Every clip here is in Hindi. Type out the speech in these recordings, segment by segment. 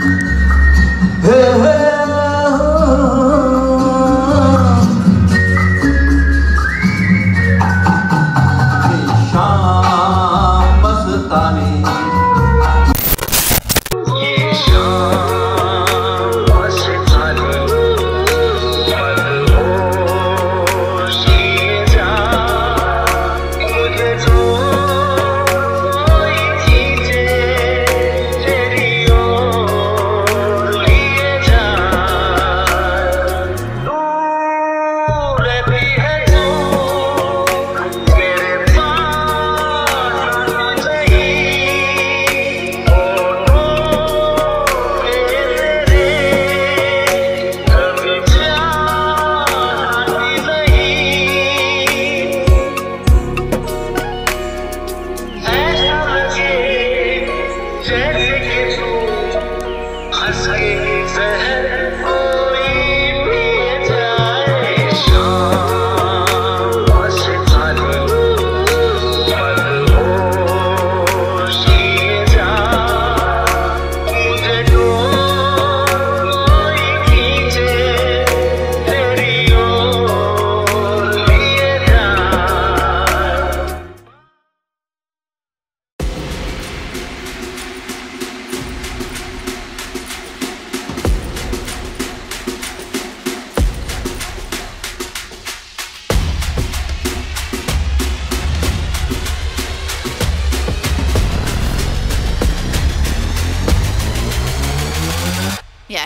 Yeah.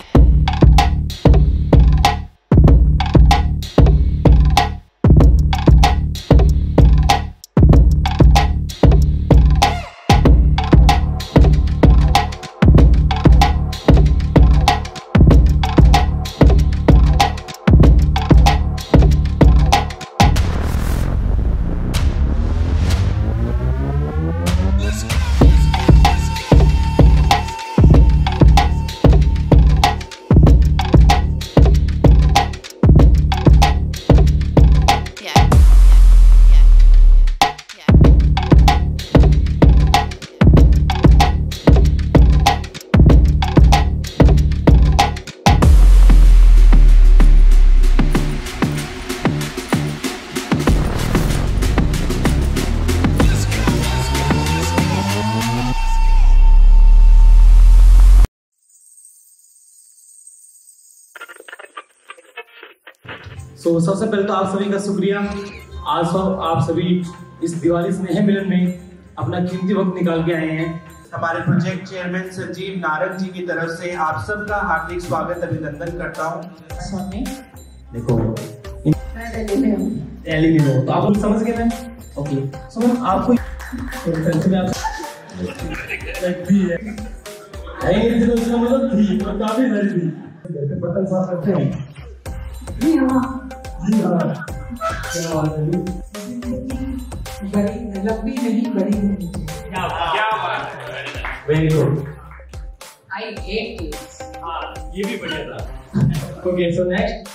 सबसे पहले तो आप सभी का शुक्रिया। आज आप सभी इस दिवाली स्नेह मिलन में अपना कीमती वक्त निकाल के आए हैं। हमारे प्रोजेक्ट चेयरमैन संजीव नारंग जी की तरफ से आप सबका हार्दिक स्वागत अभिनंदन करता हूँ। देखो तो आप लोग समझ गए ना? ओके, सो आपको काफी सारी थी, बर्तन साफ करते हैं। जी हाँ, क्या बात है, बड़ी लंबी नहीं बड़ी नहीं। क्या बात है, very good. I hate kids। हाँ, ये भी बढ़िया था। Okay, so next.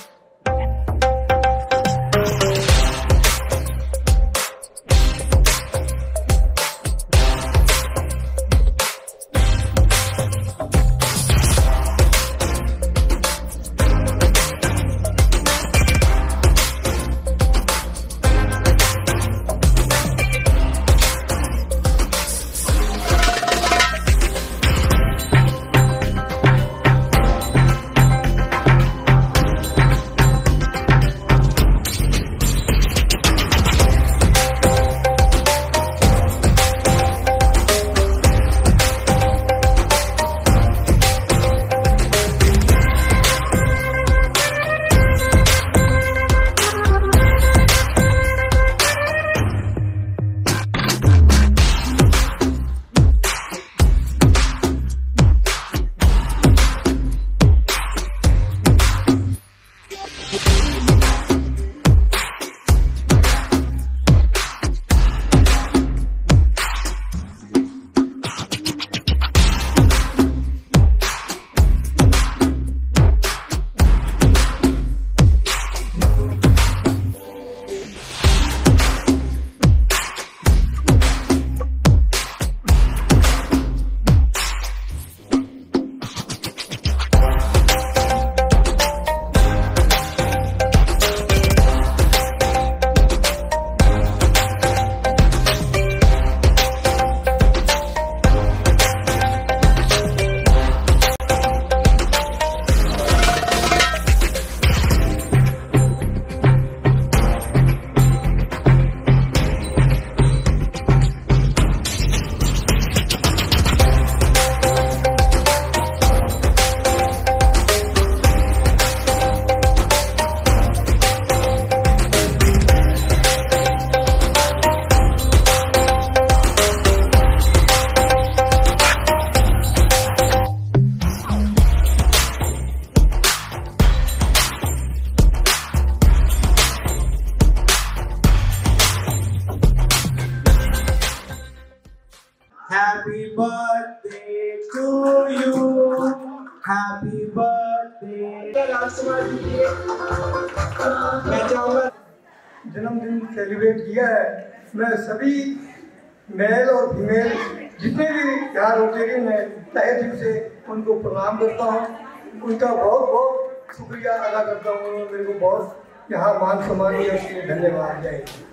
समाज के मैं चाहूँगा जन्मदिन सेलिब्रेट किया है। मैं सभी मेल और फीमेल जितने भी यहाँ रोटरी में तहे दिल से उनको प्रणाम करता हूँ, उनका बहुत बहुत शुक्रिया अदा करता हूँ। उन्होंने मेरे को बहुत यहाँ मान सम्मान दिया, उसके लिए धन्यवाद। जय हिंद।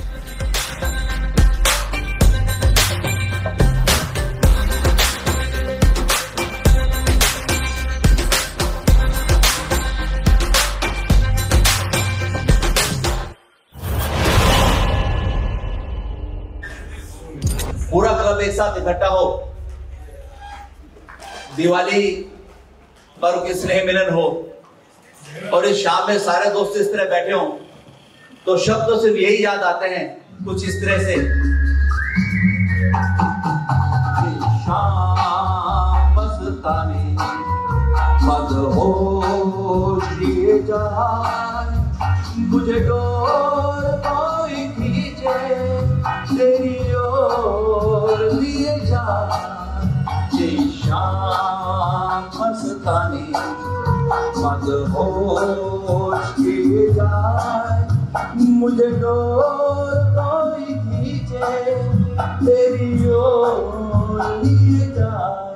पूरा क्लब एक साथ इकट्ठा हो, दिवाली पर्व की स्नेह मिलन हो और इस शाम में सारे दोस्त इस तरह बैठे हों तो शब्द तो सिर्फ यही याद आते हैं कुछ इस तरह से। शाम मस्तानी मदहोश किए जाए, मुझे डोर कोई खींचे तेरी ओर लिए जा। ये शाम मस्तानी मदहोश किए जाए, मुझे डोर कोई खींचे तेरी ओर लिए जा।